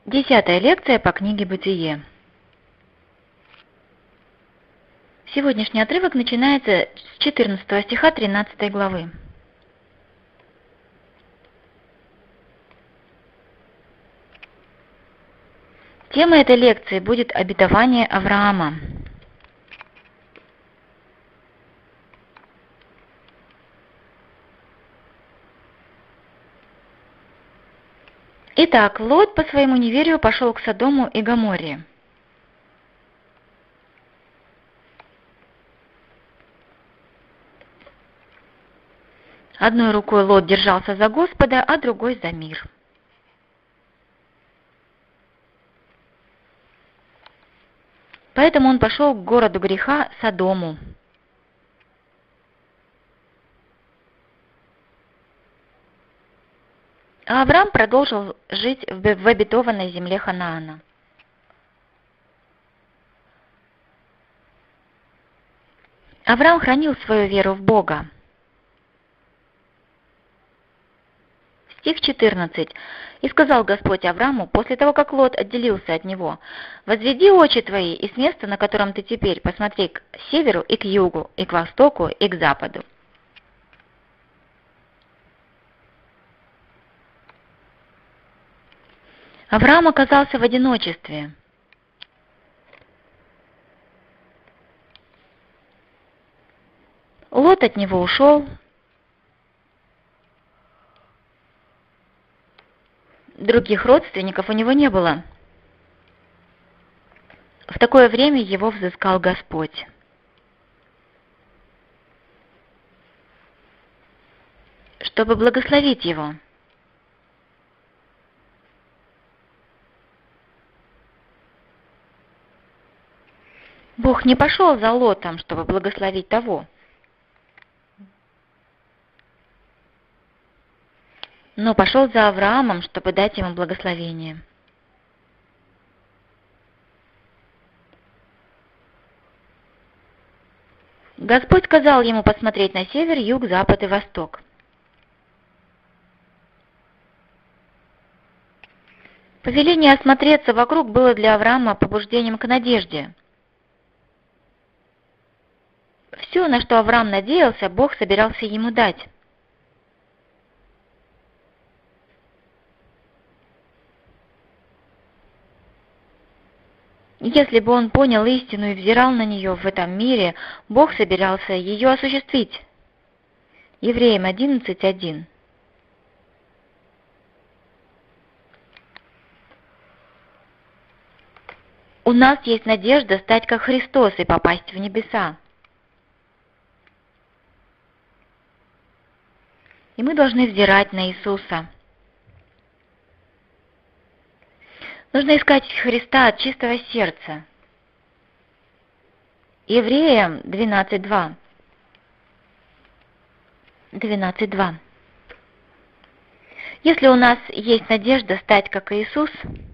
Десятая лекция по книге «Бытие». Сегодняшний отрывок начинается с 14 стиха 13 главы. Тема этой лекции будет обетование Авраама. Итак, Лот по своему неверию пошел к Содому и Гоморре. Одной рукой Лот держался за Господа, а другой за мир. Поэтому он пошел к городу греха Содому. А Авраам продолжил жить в обетованной земле Ханаана. Авраам хранил свою веру в Бога. Стих 14. «И сказал Господь Аврааму, после того, как Лот отделился от него, возведи очи твои, и с места, на котором ты теперь, посмотри к северу и к югу, и к востоку, и к западу». Авраам оказался в одиночестве. Лот от него ушел. Других родственников у него не было. В такое время его взыскал Господь. Чтобы благословить его. Бог не пошел за Лотом, чтобы благословить того. Но пошел за Авраамом, чтобы дать ему благословение. Господь сказал ему посмотреть на север, юг, запад и восток. Повеление осмотреться вокруг было для Авраама побуждением к надежде. Все, на что Авраам надеялся, Бог собирался ему дать. Если бы он понял истину и взирал на нее в этом мире, Бог собирался ее осуществить. Евреям 11:1. У нас есть надежда стать как Христос и попасть в небеса. И мы должны взирать на Иисуса. Нужно искать Христа от чистого сердца. Евреям 12:2. 12:2. Если у нас есть надежда стать как Иисус,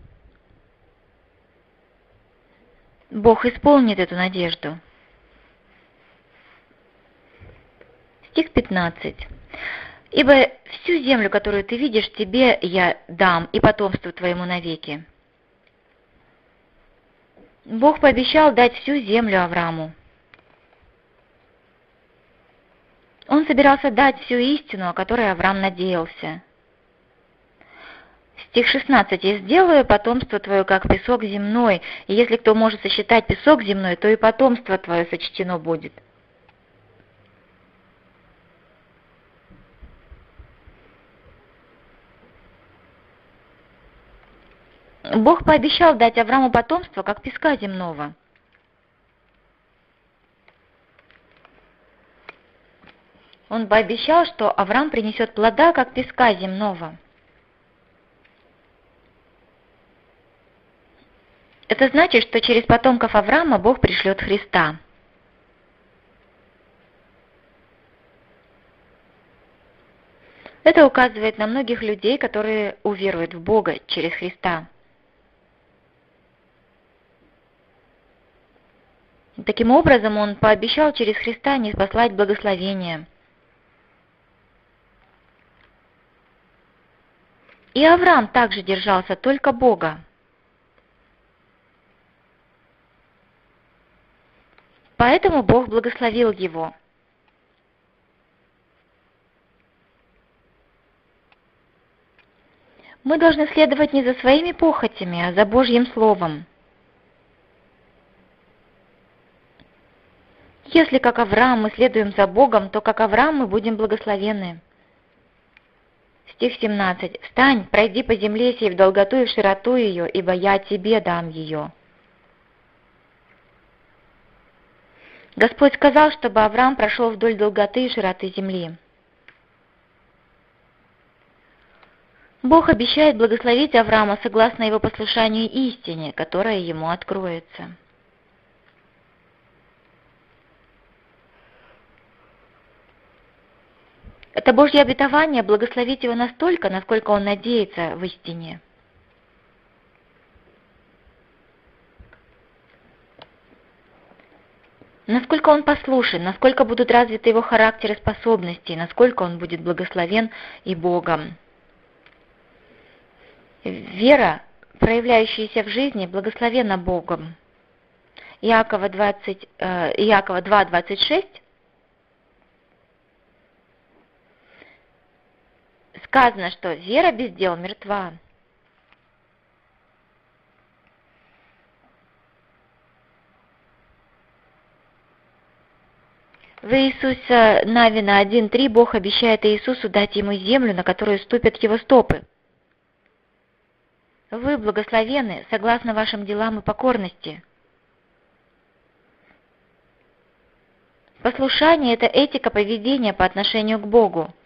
Бог исполнит эту надежду. Стих 15. «Ибо всю землю, которую ты видишь, тебе я дам, и потомству твоему навеки». Бог пообещал дать всю землю Аврааму. Он собирался дать всю истину, о которой Авраам надеялся. Стих 16. «И сделаю потомство твое, как песок земной, и если кто может сосчитать песок земной, то и потомство твое сочтено будет». Бог пообещал дать Аврааму потомство, как песка земного. Он пообещал, что Авраам принесет плода, как песка земного. Это значит, что через потомков Авраама Бог пришлет Христа. Это указывает на многих людей, которые уверуют в Бога через Христа. Таким образом, Он пообещал через Христа ниспослать благословение. И Авраам также держался только Бога. Поэтому Бог благословил его. Мы должны следовать не за своими похотями, а за Божьим Словом. Если, как Авраам, мы следуем за Богом, то, как Авраам, мы будем благословенны. Стих 17. «Встань, пройди по земле сей в долготу и в широту ее, ибо я тебе дам ее». Господь сказал, чтобы Авраам прошел вдоль долготы и широты земли. Бог обещает благословить Авраама согласно его послушанию истине, которая ему откроется. Это Божье обетование благословить его настолько, насколько он надеется в истине. Насколько он послушен, насколько будут развиты его характер и способности, насколько он будет благословен и Богом. Вера, проявляющаяся в жизни, благословена Богом. Иакова 2:26 сказано, что вера без дел мертва. В Иисусе Навина 1:3 Бог обещает Иисусу дать ему землю, на которую ступят его стопы. Вы благословены согласно вашим делам и покорности. Послушание – это этика поведения по отношению к Богу.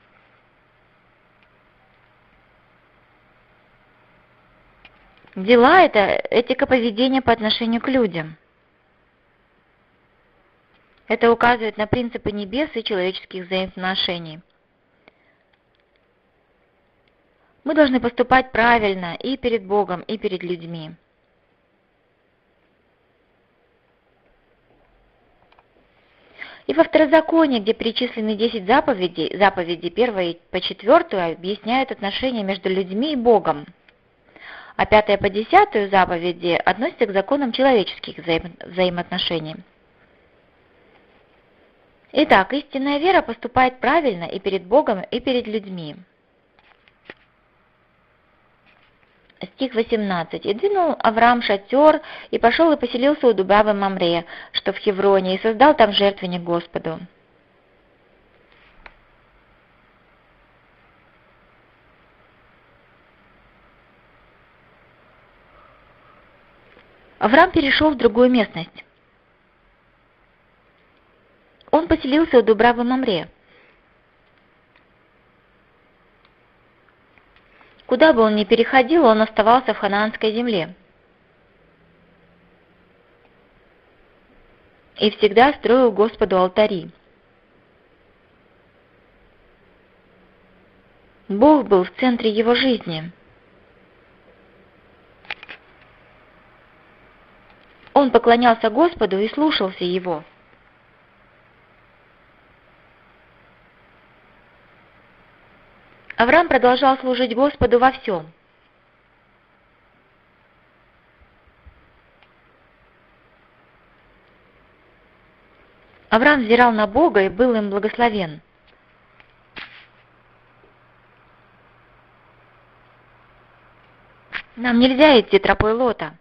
Дела – это этика поведения по отношению к людям. Это указывает на принципы небес и человеческих взаимоотношений. Мы должны поступать правильно и перед Богом, и перед людьми. И во Второзаконии, где перечислены 10 заповедей, заповеди 1 по 4 объясняют отношения между людьми и Богом, а 5 по 10 заповеди относятся к законам человеческих взаимоотношений. Итак, истинная вера поступает правильно и перед Богом, и перед людьми. Стих 18. «И двинул Авраам шатер, и пошел и поселился у Дубравы Мамре, что в Хевроне, и создал там жертвенник Господу». Авраам перешел в другую местность. Он поселился у Дубравы Мамре. Куда бы он ни переходил, он оставался в ханаанской земле. И всегда строил Господу алтари. Бог был в центре его жизни. Он поклонялся Господу и слушался Его. Авраам продолжал служить Господу во всем. Авраам взирал на Бога и был им благословен. Нам нельзя идти тропой Лота,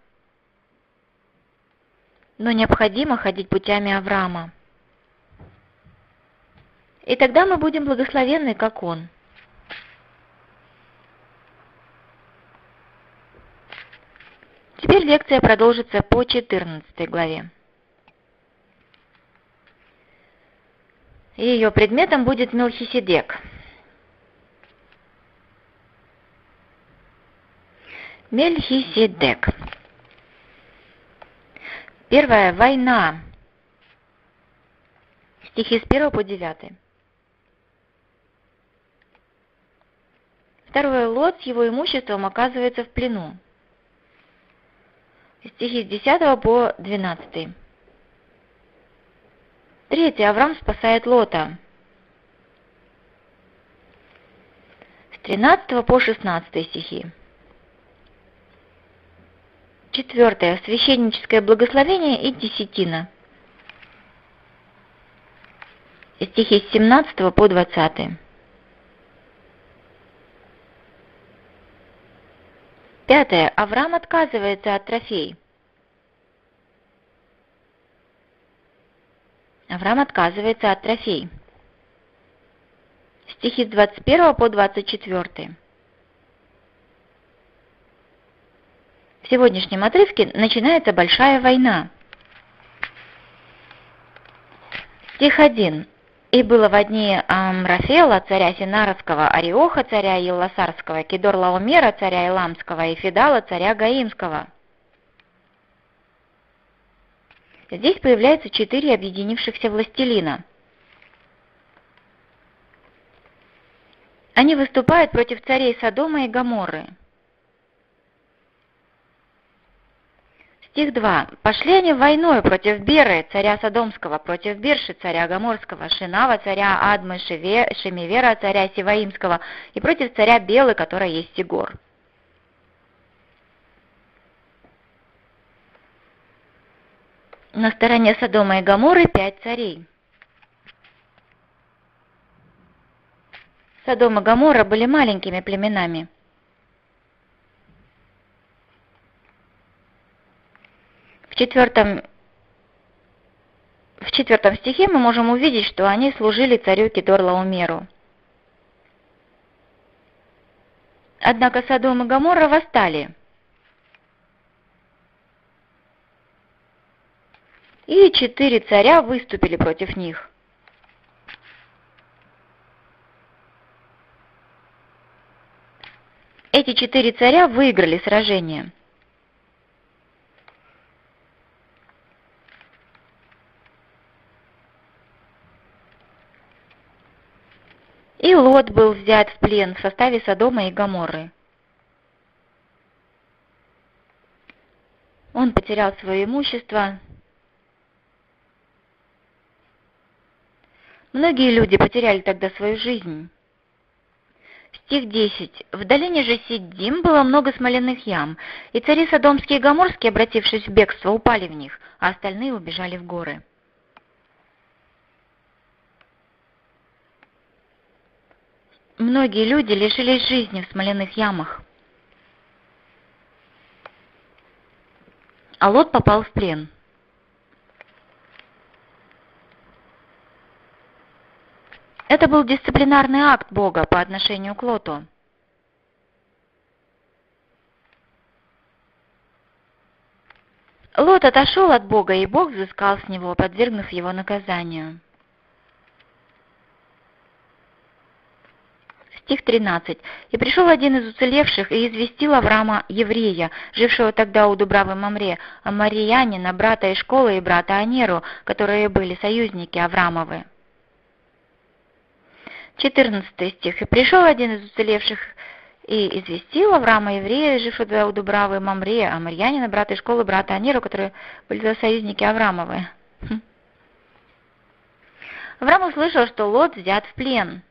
но необходимо ходить путями Авраама. И тогда мы будем благословенны, как он. Теперь лекция продолжится по 14 главе. Ее предметом будет Мелхиседек. Мельхиседек. Первая война. Стихи с 1 по 9. Второе, Лот с его имуществом оказывается в плену. Стихи с 10 по 12. Третье, Авраам спасает Лота. С 13 по 16 стихи. Четвертое, священническое благословение и десятина. стихи с 17 по 20. Пятое. Авраам отказывается от трофей. Авраам отказывается от трофей. Стихи с 21 по 24. В сегодняшнем отрывке начинается большая война. Стих 1. «И было во дни Амрафела, царя Синарского, Ариоха, царя Елласарского, Кедорлаомера, царя Иламского, и Федала, царя Гаимского». Здесь появляются 4 объединившихся властелина. Они выступают против царей Содома и Гоморры. Стих 2. «Пошли они войною против Беры, царя Содомского, против Берши, царя Гоморского, Шинава, царя Адмы, Шемивера, царя Сиваимского, и против царя Белы, который есть Сигор». На стороне Содома и Гоморры 5 царей. Содом и Гоморра были маленькими племенами. В четвертом стихе мы можем увидеть, что они служили царю Кедорлаомеру. Однако Содом и Гоморра восстали. И 4 царя выступили против них. Эти 4 царя выиграли сражение. И Лот был взят в плен в составе Содома и Гоморры. Он потерял свое имущество. Многие люди потеряли тогда свою жизнь. Стих 10. «В долине же Сиддим было много смоляных ям, и цари Содомские и Гоморские, обратившись в бегство, упали в них, а остальные убежали в горы». Многие люди лишились жизни в смоляных ямах. А Лот попал в плен. Это был дисциплинарный акт Бога по отношению к Лоту. Лот отошел от Бога, и Бог взыскал с него, подвергнув его наказанию. Стих 13. «И пришел один из уцелевших и известил Авраама, еврея, жившего тогда у Дубравы Мамре, Амарьянина, брата Эшкола и брата Анеру, которые были союзники Авраамовы». 14 стих. «И пришел один из уцелевших и известил Авраама, еврея, жившего у Дубравы Мамре, Амарьянина, брата Эшкола и брата Анеру, которые были союзники Авраамовы». Авраам услышал, что Лот взят в плен.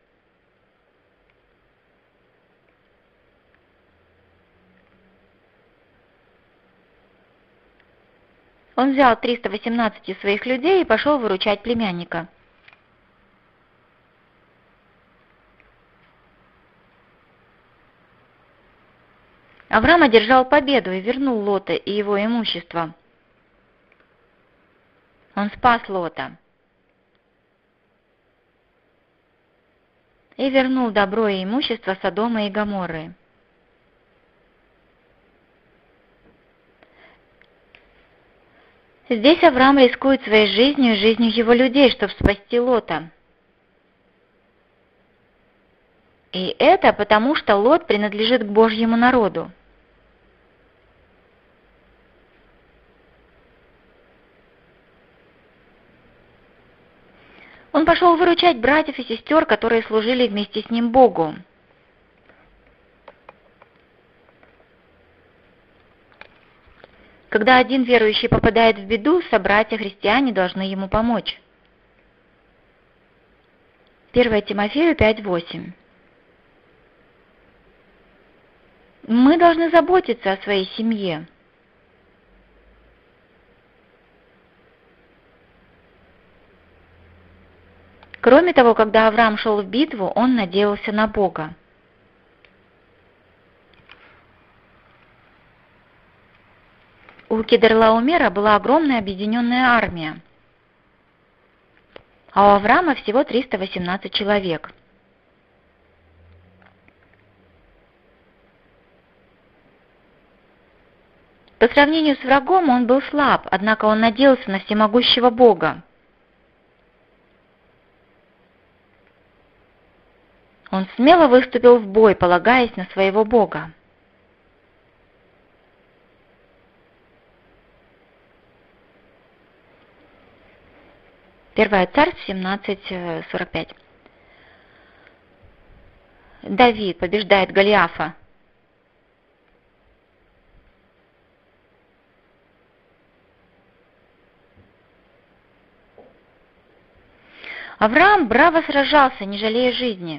Он взял 318 своих людей и пошел выручать племянника. Авраам одержал победу и вернул Лота и его имущество. Он спас Лота и вернул добро и имущество Содома и Гоморры. Здесь Авраам рискует своей жизнью и жизнью его людей, чтобы спасти Лота. И это потому, что Лот принадлежит к Божьему народу. Он пошел выручать братьев и сестер, которые служили вместе с ним Богу. Когда один верующий попадает в беду, собратья-христиане должны ему помочь. 1 Тимофею 5:8. Мы должны заботиться о своей семье. Кроме того, когда Авраам шел в битву, он надеялся на Бога. У Кедорлаомера была огромная объединенная армия, а у Авраама всего 318 человек. По сравнению с врагом он был слаб, однако он надеялся на всемогущего Бога. Он смело выступил в бой, полагаясь на своего Бога. Первое Царств 17:45. Давид побеждает Голиафа. Авраам браво сражался, не жалея жизни.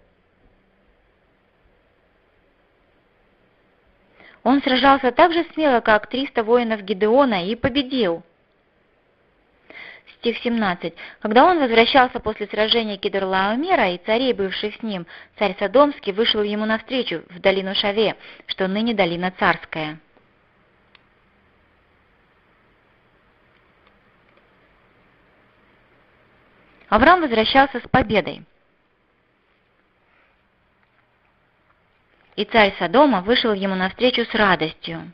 Он сражался так же смело, как 300 воинов Гидеона, и победил. Стих 17. Когда он возвращался после сражения Кедорлаомера и царей, бывших с ним, царь Содомский вышел ему навстречу в долину Шаве, что ныне долина Царская. Авраам возвращался с победой. И царь Содома вышел ему навстречу с радостью.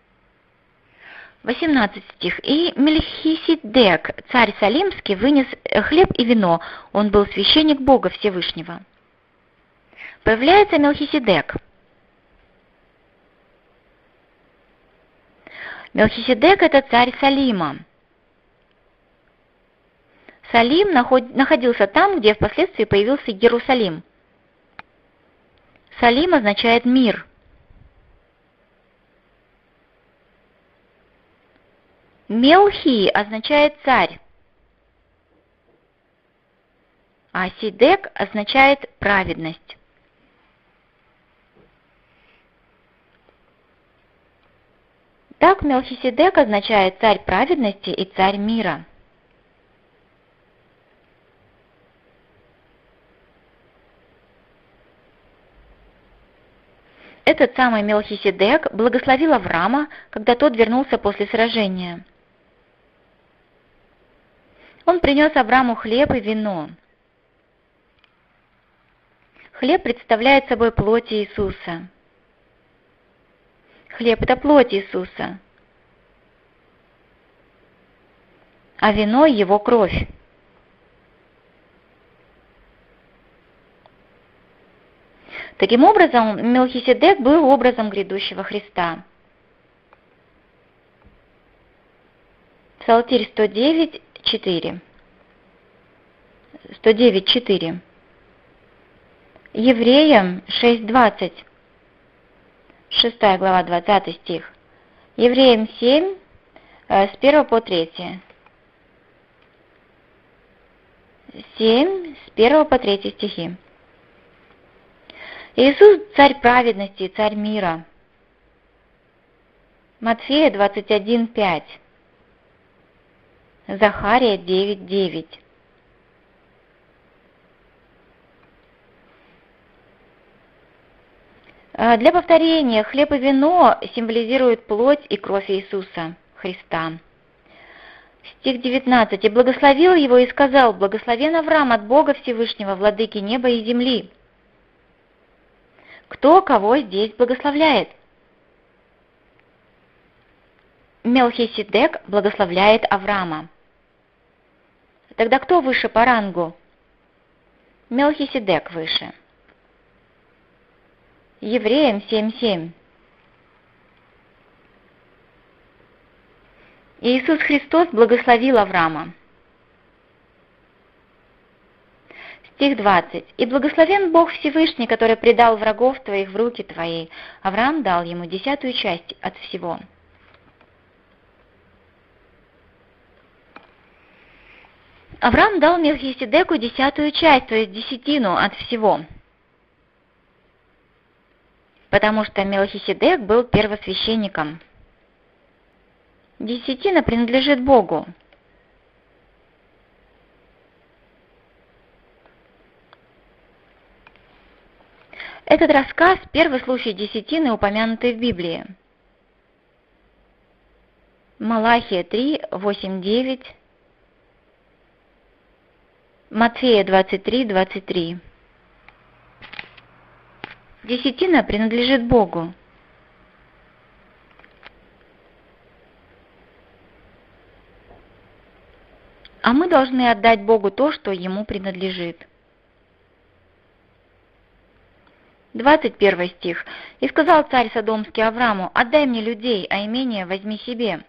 18 стих. И Мельхиседек, царь Салимский, вынес хлеб и вино. Он был священник Бога Всевышнего. Появляется Мельхиседек. Мельхиседек – это царь Салима. Салим находился там, где впоследствии появился Иерусалим. Салим означает мир. Мелхи означает царь, а Сидек означает праведность. Так Мелхиседек означает царь праведности и царь мира. Этот самый Мелхиседек благословил Авраама, когда тот вернулся после сражения. Он принес Аврааму хлеб и вино. Хлеб представляет собой плоть Иисуса. Хлеб – это плоть Иисуса, а вино – Его кровь. Таким образом, Мелхиседек был образом грядущего Христа. Псалтирь 109:4. 109:4. Евреям 6:20. 6 глава, 20 стих. Евреям 7, с 1 по 3. 7, с 1 по 3 стихи. Иисус – царь праведности и царь мира. Матфея 21:5. Захария 9:9. Для повторения, хлеб и вино символизируют плоть и кровь Иисуса Христа. Стих 19. «И благословил его и сказал: благословен Авраам от Бога Всевышнего, владыки неба и земли». Кто кого здесь благословляет? Мелхиседек благословляет Авраама. Тогда кто выше по рангу? Мелхиседек выше. Евреям 7:7. Иисус Христос благословил Авраама. Стих 20. «И благословен Бог Всевышний, который предал врагов твоих в руки твои». Авраам дал ему 10 часть от всего. Авраам дал Мелхиседеку 10 часть, то есть десятину от всего. Потому что Мелхиседек был первосвященником. Десятина принадлежит Богу. Этот рассказ – первый случай десятины, упомянутый в Библии. Малахия 3, 8, 9, Матфея 23, 23. Десятина принадлежит Богу. А мы должны отдать Богу то, что Ему принадлежит. 21 стих. «И сказал царь Содомский Аврааму: отдай мне людей, а имение возьми себе».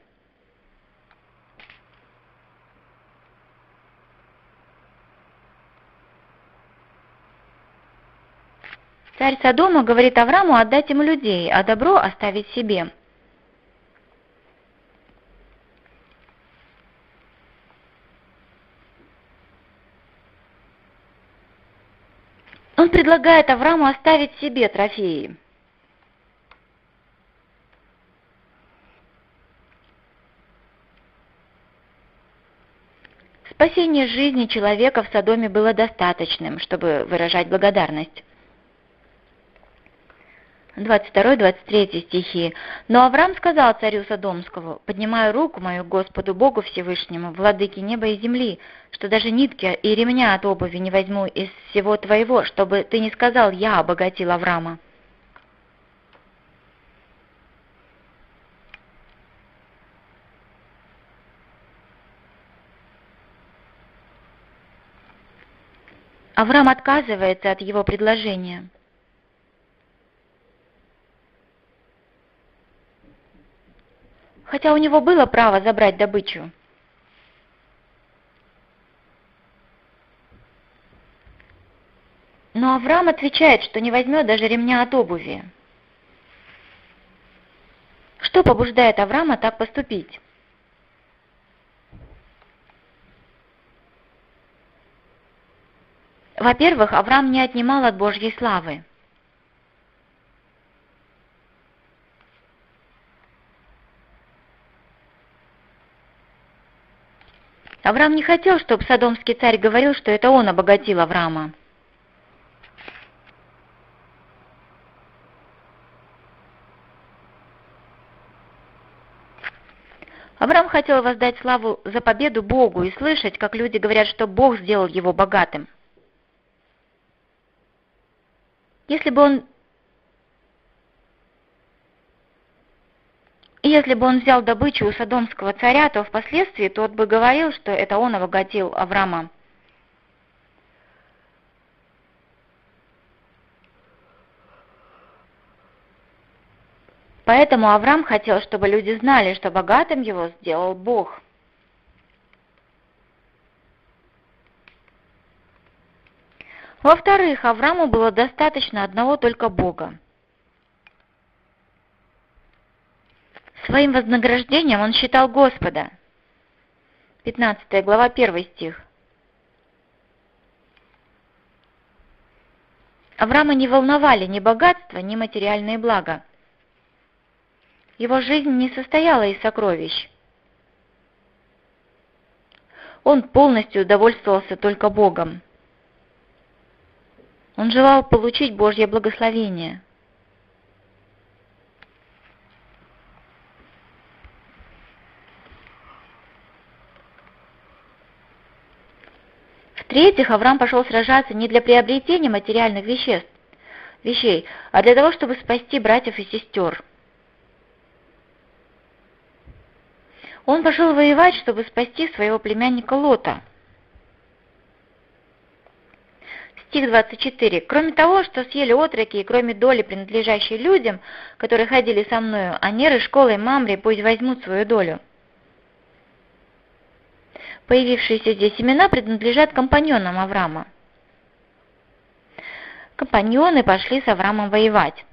Царь Содома говорит Аврааму отдать ему людей, а добро оставить себе. Он предлагает Аврааму оставить себе трофеи. Спасение жизни человека в Содоме было достаточным, чтобы выражать благодарность. 22-23 стихи. «Но Авраам сказал царю Содомскому: поднимаю руку мою к Господу Богу Всевышнему, владыке неба и земли, что даже нитки и ремня от обуви не возьму из всего твоего, чтобы ты не сказал: я обогатил Авраама». Авраам отказывается от его предложения. Хотя у него было право забрать добычу. Но Авраам отвечает, что не возьмет даже ремня от обуви. Что побуждает Авраама так поступить? Во-первых, Авраам не отнимал от Божьей славы. Авраам не хотел, чтобы содомский царь говорил, что это он обогатил Авраама. Авраам хотел воздать славу за победу Богу и слышать, как люди говорят, что Бог сделал его богатым. Если бы он взял добычу у содомского царя, то впоследствии тот бы говорил, что это он обогатил Авраама. Поэтому Авраам хотел, чтобы люди знали, что богатым его сделал Бог. Во-вторых, Аврааму было достаточно одного только Бога. Своим вознаграждением он считал Господа. 15 глава, 1 стих. Авраама не волновали ни богатство, ни материальные блага. Его жизнь не состояла из сокровищ. Он полностью довольствовался только Богом. Он желал получить Божье благословение. В-третьих, Авраам пошел сражаться не для приобретения материальных вещей, а для того, чтобы спасти братьев и сестер. Он пошел воевать, чтобы спасти своего племянника Лота. Стих 24. «Кроме того, что съели отроки, и кроме доли, принадлежащей людям, которые ходили со мною, Анер и Школа и Мамре пусть возьмут свою долю». Появившиеся здесь имена принадлежат компаньонам Авраама. Компаньоны пошли с Авраамом воевать.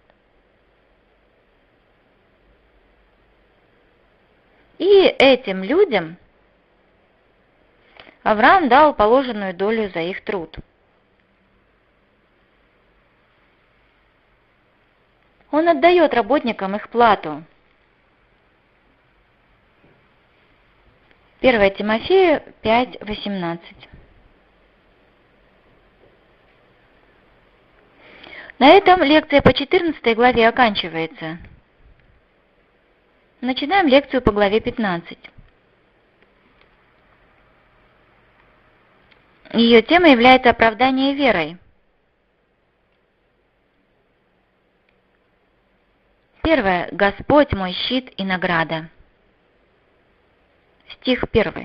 И этим людям Авраам дал положенную долю за их труд. Он отдает работникам их плату. 1 Тимофею 5:18. На этом лекция по 14 главе оканчивается. Начинаем лекцию по главе 15. Ее тема является оправдание верой. Первое. Господь мой щит и награда. Стих 1.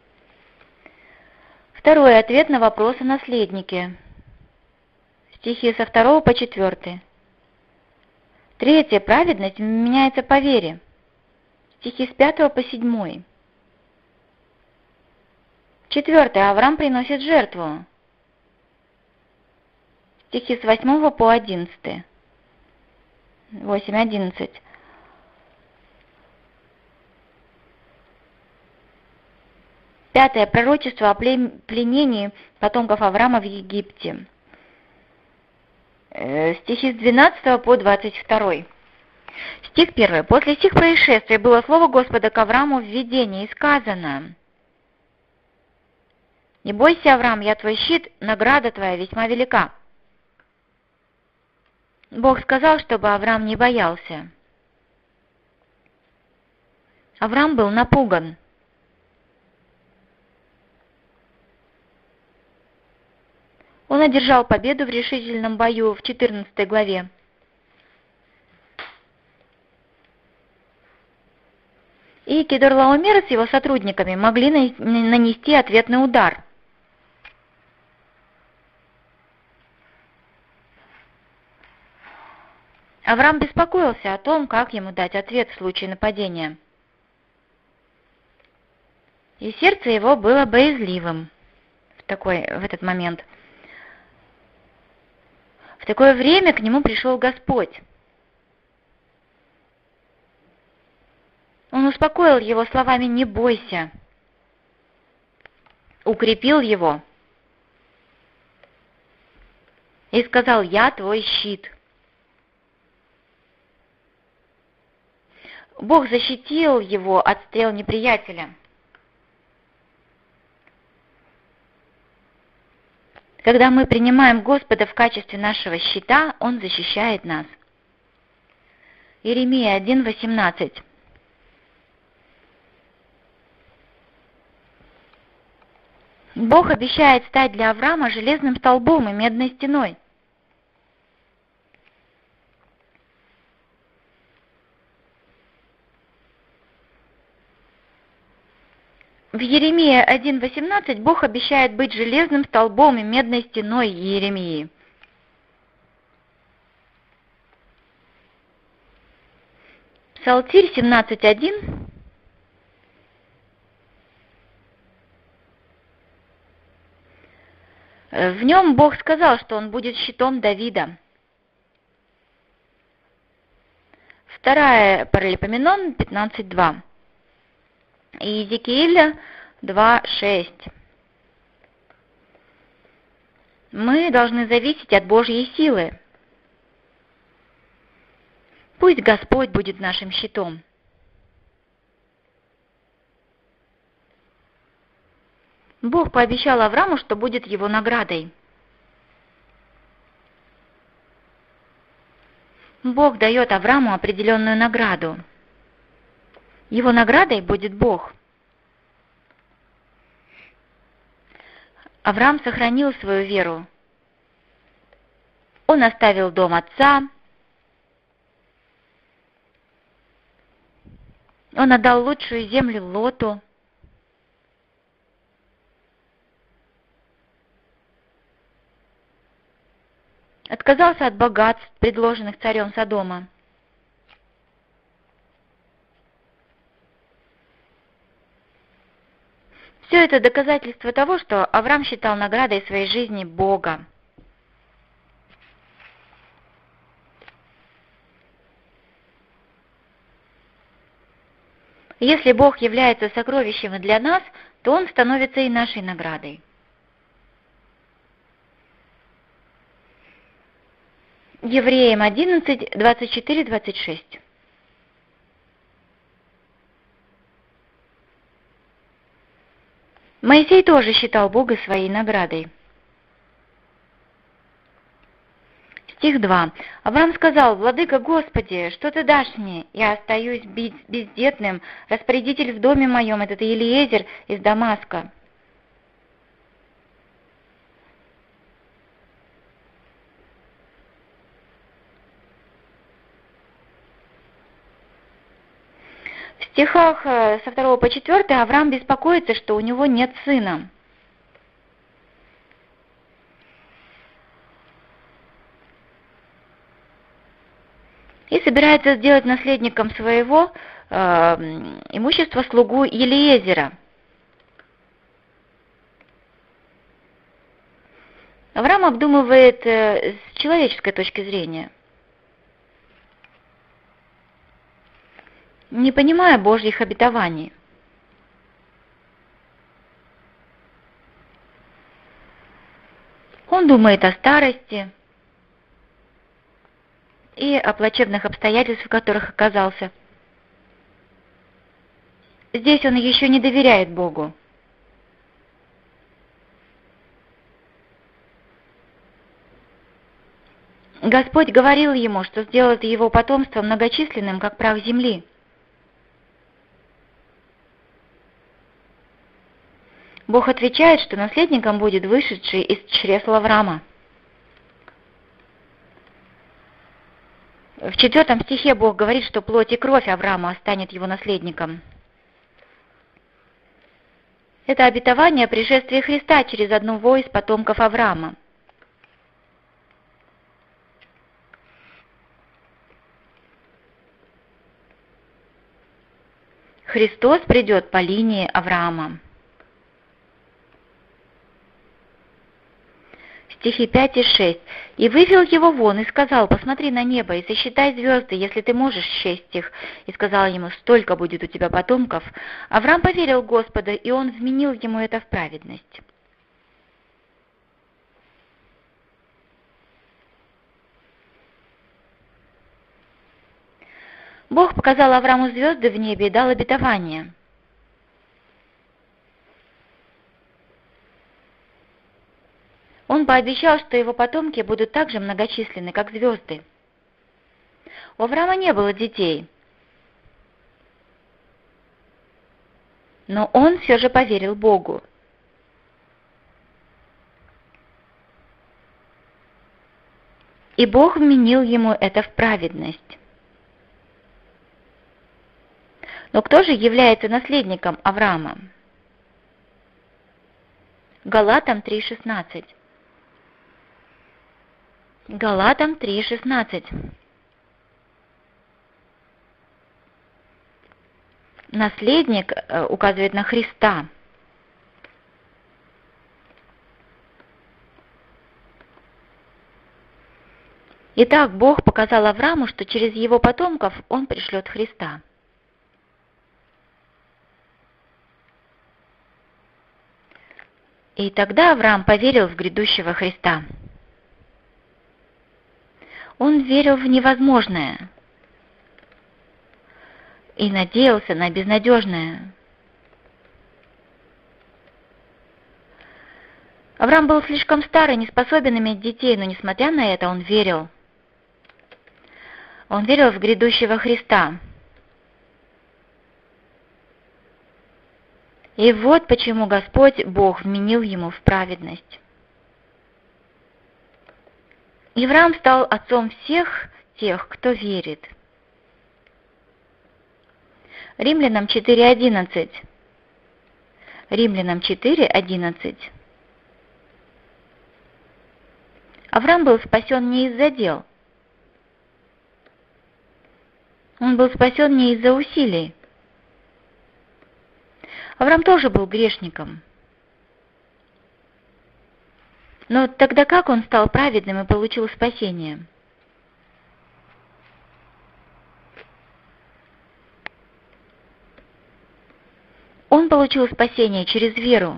Второе. Ответ на вопрос о наследнике. Стихи со 2 по 4. Третье. Праведность меняется по вере. Стихи с 5 по 7. Четвертое. Авраам приносит жертву. Стихи с 8 по 11. 8-11. Пятое. Пророчество о пленении потомков Авраама в Египте. Стихи с 12 по 22. Стих 1. После сих происшествий было слово Господа к Аврааму в видении, и сказано: «Не бойся, Авраам, я твой щит, награда твоя весьма велика». Бог сказал, чтобы Авраам не боялся. Авраам был напуган. Он одержал победу в решительном бою в 14 главе. И Кедорлаомер с его сотрудниками могли нанести ответный удар. Авраам беспокоился о том, как ему дать ответ в случае нападения. И сердце его было боязливым в этот момент. В такое время к нему пришел Господь. Он успокоил его словами «не бойся», укрепил его и сказал: «Я твой щит». Бог защитил его от стрел неприятеля. Когда мы принимаем Господа в качестве нашего щита, Он защищает нас. Иеремия 1:18. Бог обещает стать для Авраама железным столбом и медной стеной. В Иеремии 1:18 Бог обещает быть железным столбом и медной стеной Иеремии. Псалтирь 17:1. В нем Бог сказал, что Он будет щитом Давида. Вторая Паралипоменон 15:2. И Иезекииля 2:6. Мы должны зависеть от Божьей силы. Пусть Господь будет нашим щитом. Бог пообещал Аврааму, что будет его наградой. Бог дает Аврааму определенную награду. Его наградой будет Бог. Авраам сохранил свою веру. Он оставил дом отца. Он отдал лучшую землю Лоту. Отказался от богатств, предложенных царем Содома. Все это доказательство того, что Авраам считал наградой своей жизни Бога. Если Бог является сокровищем и для нас, то Он становится и нашей наградой. Евреям 11, 24-26. Моисей тоже считал Бога своей наградой. Стих 2. Авраам сказал: «Владыка Господи, что ты дашь мне? Я остаюсь бездетным, распорядитель в доме моем, этот Елиезер из Дамаска». В стихах со 2 по 4 Авраам беспокоится, что у него нет сына. И собирается сделать наследником своего имущества слугу Елиезера. Авраам обдумывает с человеческой точки зрения, не понимая Божьих обетований. Он думает о старости и о плачевных обстоятельствах, в которых оказался. Здесь он еще не доверяет Богу. Господь говорил ему, что сделает его потомство многочисленным, как прах земли. Бог отвечает, что наследником будет вышедший из чресла Авраама. В 4 стихе Бог говорит, что плоть и кровь Авраама станет его наследником. Это обетование о пришествии Христа через одного из потомков Авраама. Христос придет по линии Авраама. Стихи 5 и 6. «И вывел его вон, и сказал: посмотри на небо, и сосчитай звезды, если ты можешь счесть их. И сказал ему: столько будет у тебя потомков. Авраам поверил Господу, и он вменил ему это в праведность». Бог показал Аврааму звезды в небе и дал обетование. Он пообещал, что его потомки будут так же многочисленны, как звезды. У Авраама не было детей, но он все же поверил Богу. И Бог вменил ему это в праведность. Но кто же является наследником Авраама? Галатам 3:16. Галатам 3:16. Наследник указывает на Христа. Итак, Бог показал Аврааму, что через его потомков он пришлет Христа. И тогда Авраам поверил в грядущего Христа. Он верил в невозможное и надеялся на безнадежное. Авраам был слишком стар и не способен иметь детей, но несмотря на это он верил. Он верил в грядущего Христа. И вот почему Господь Бог вменил ему в праведность. Авраам стал отцом всех тех, кто верит. Римлянам 4:11. Римлянам 4:11. Авраам был спасен не из-за дел. Он был спасен не из-за усилий. Авраам тоже был грешником. Но тогда как он стал праведным и получил спасение? Он получил спасение через веру.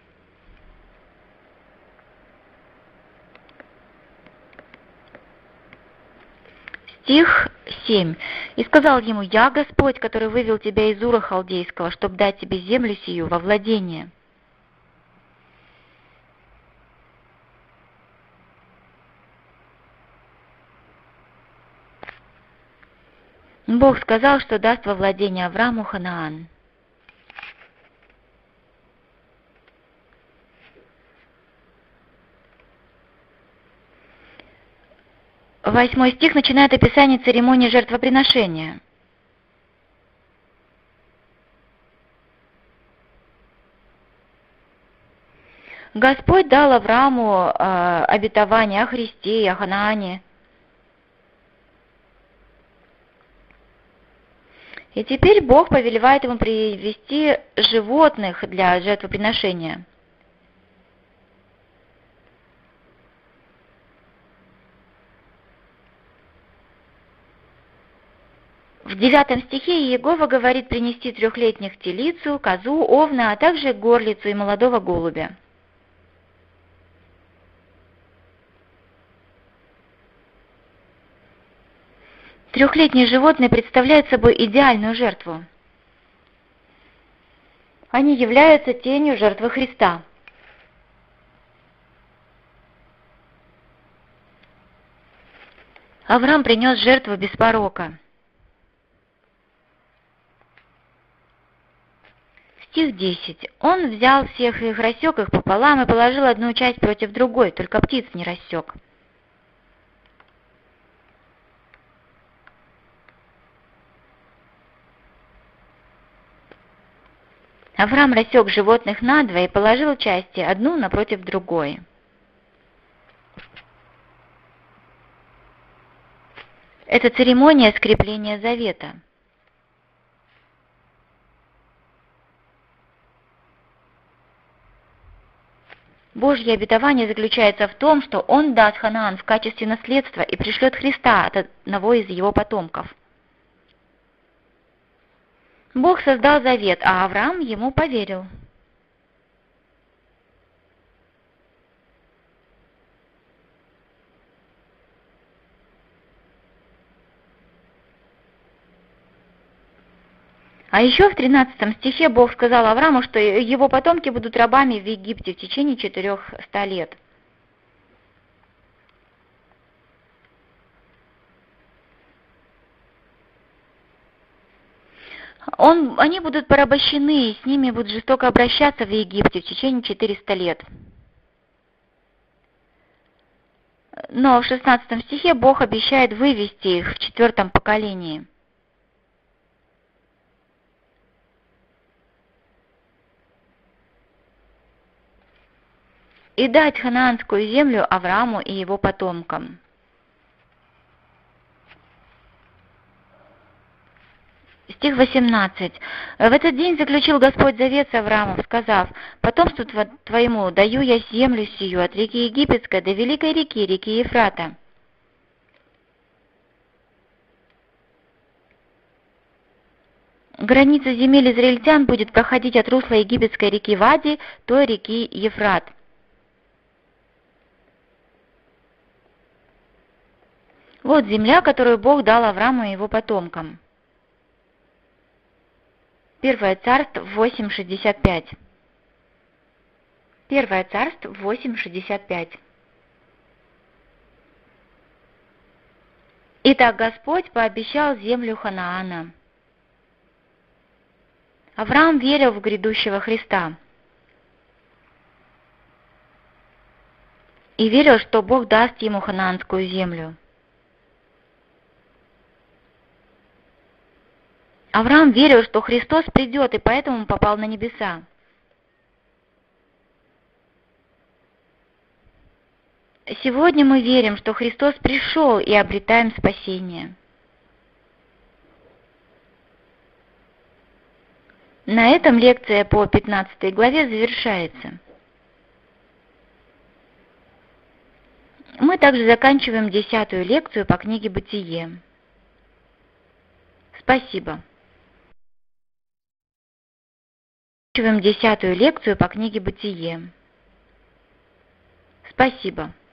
Стих 7. «И сказал ему: я Господь, который вывел тебя из Ура Халдейского, чтобы дать тебе землю сию во владение». Бог сказал, что даст во владение Аврааму Ханаан. Восьмой стих начинает описание церемонии жертвоприношения. Господь дал Аврааму обетование о Христе и о Ханаане. И теперь Бог повелевает ему привести животных для жертвоприношения. В 9 стихе Иегова говорит принести 3-летних телицу, козу, овна, а также горлицу и молодого голубя. Трехлетние животные представляют собой идеальную жертву. Они являются тенью жертвы Христа. Авраам принес жертву без порока. Стих 10. Он взял всех их, рассек их пополам и положил одну часть против другой, только птиц не рассек. Авраам рассек животных надвое и положил части одну напротив другой. Это церемония скрепления завета. Божье обетование заключается в том, что Он даст Ханаан в качестве наследства и пришлет Христа от одного из его потомков. Бог создал завет, а Авраам ему поверил. А еще в 13 стихе Бог сказал Аврааму, что его потомки будут рабами в Египте в течение 400 лет. Они будут порабощены, и с ними будут жестоко обращаться в Египте в течение 400 лет. Но в 16 стихе Бог обещает вывести их в 4 поколении. И дать ханаанскую землю Аврааму и его потомкам. Стих 18. «В этот день заключил Господь завет с Авраамом, сказав: потомству твоему даю я землю сию от реки Египетской до великой реки, реки Ефрата». Граница земель израильтян будет проходить от русла египетской реки Вади до реки Ефрат. Вот земля, которую Бог дал Аврааму и его потомкам. 1 Царств 8:65. 1 Царств 8:65. Итак, Господь пообещал землю Ханаана. Авраам верил в грядущего Христа и верил, что Бог даст ему ханаанскую землю. Авраам верил, что Христос придет, и поэтому попал на небеса. Сегодня мы верим, что Христос пришел, и обретаем спасение. На этом лекция по 15 главе завершается. Мы также заканчиваем 10-ю лекцию по книге «Бытие». Спасибо. Заканчиваем 10-ю лекцию по книге «Бытие». Спасибо.